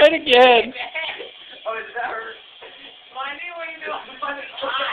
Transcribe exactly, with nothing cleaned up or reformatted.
it again. Oh, is that her? Mind me when you do it.